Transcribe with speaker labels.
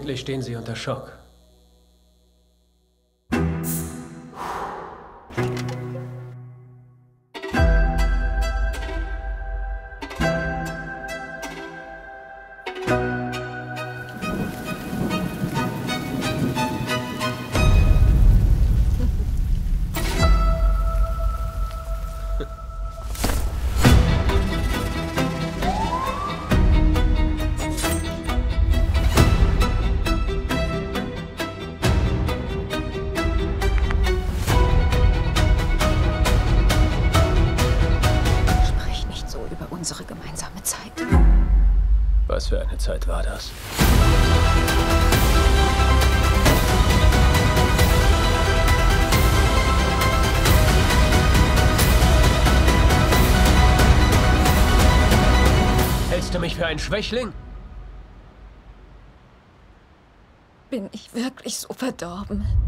Speaker 1: Vermutlich stehen Sie unter Schock.
Speaker 2: Unsere gemeinsame Zeit.
Speaker 1: Was für eine Zeit war das? Hältst du mich für einen Schwächling?
Speaker 2: Bin ich wirklich so verdorben?